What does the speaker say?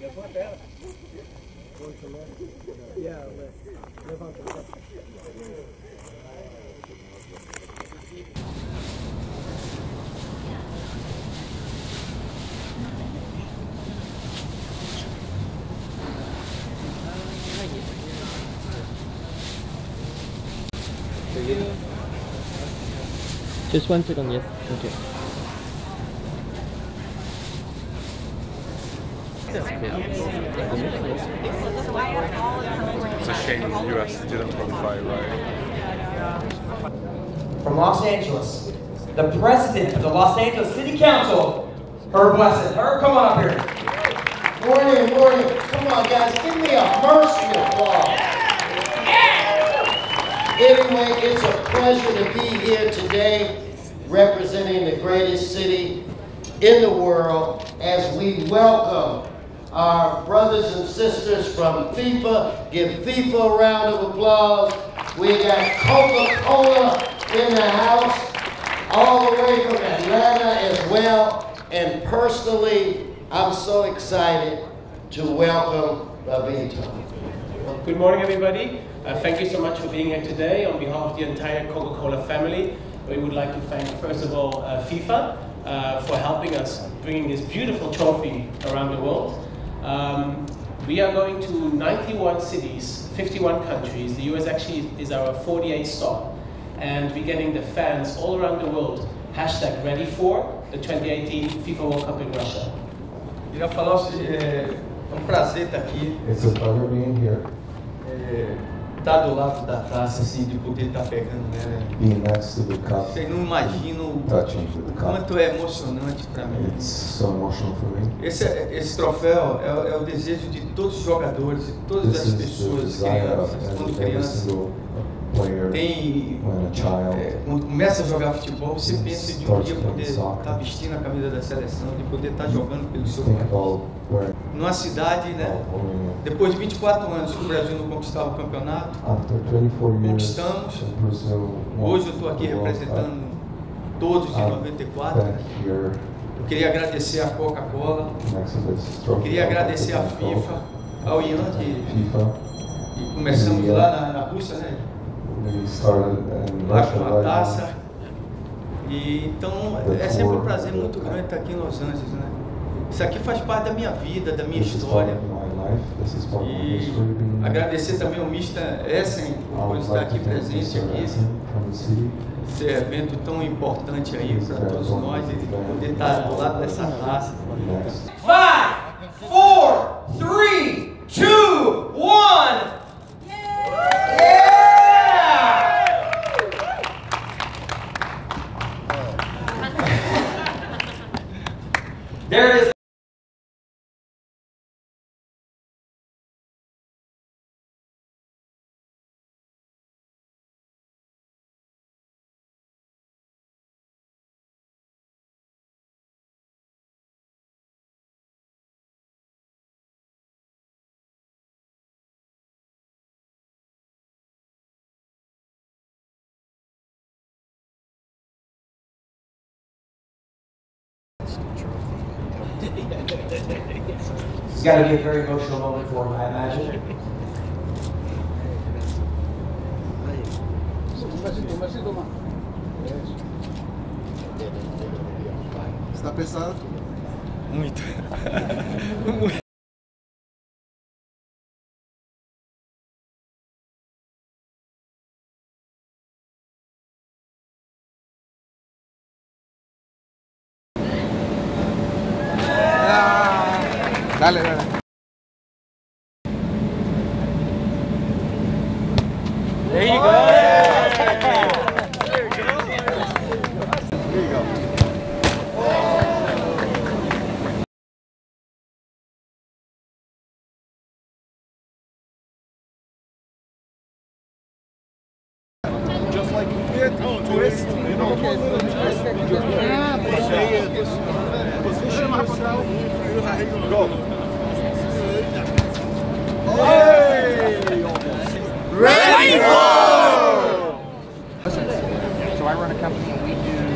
Just 1 second, yes. Okay. It's a shame the US didn't qualify, right? From Los Angeles, the president of the Los Angeles City Council, Herb Wesson. Herb, come on up here. Morning, morning. Come on, guys, give me a mercy applause. Anyway, it's a pleasure to be here today representing the greatest city in the world as we welcome our brothers and sisters from FIFA. Give FIFA a round of applause. We got Coca-Cola in the house, all the way from Atlanta as well. And personally, I'm so excited to welcome Babito. Good morning, everybody. Thank you so much for being here today. On behalf of the entire Coca-Cola family, we would like to thank, first of all, FIFA for helping us bringing this beautiful trophy around the world. We are going to 91 cities, 51 countries. The US actually is our 48th stop. And we're getting the fans all around the world #ready for the 2018 FIFA World Cup in Russia. Queria falar, é um prazer estar aqui. It's a pleasure being here. Estar do lado da taça, assim, de poder estar pegando nela. Being next to the cup. Vocês não imaginam Touching the o cup. quanto é emocionante para mim. It's so emotional for me. Esse troféu é o desejo de todos os jogadores, de todas as pessoas, crianças, quando criança. Tem, quando começa a jogar futebol, você pensa de um dia poder estar vestindo a camisa da seleção, de poder estar jogando pelo seu país. Numa cidade, né? Depois de 24 anos que o Brasil não conquistava o campeonato, conquistamos. Hoje eu estou aqui representando todos de 94. Eu queria agradecer a Coca-Cola, queria agradecer a FIFA, ao Ian, que começamos lá na Rússia, né? Lá com a taça. E então é sempre um prazer muito grande estar aqui em Los Angeles, né? Isso aqui faz parte da minha vida, da minha história. E agradecer também ao Mr. Essen por estar aqui presente aqui. Esse evento tão importante aí para todos nós e poder estar do lado dessa taça. 5, 4, 3, 2, 1. There it is. It's got to be a very emotional moment for him, I imagine. Está pesado? Muito. Dale, dale. There you go. There you go. There you go. Just like you did, twist, you know, position yourself, go. Hey! Ready, go! So I run a company, we do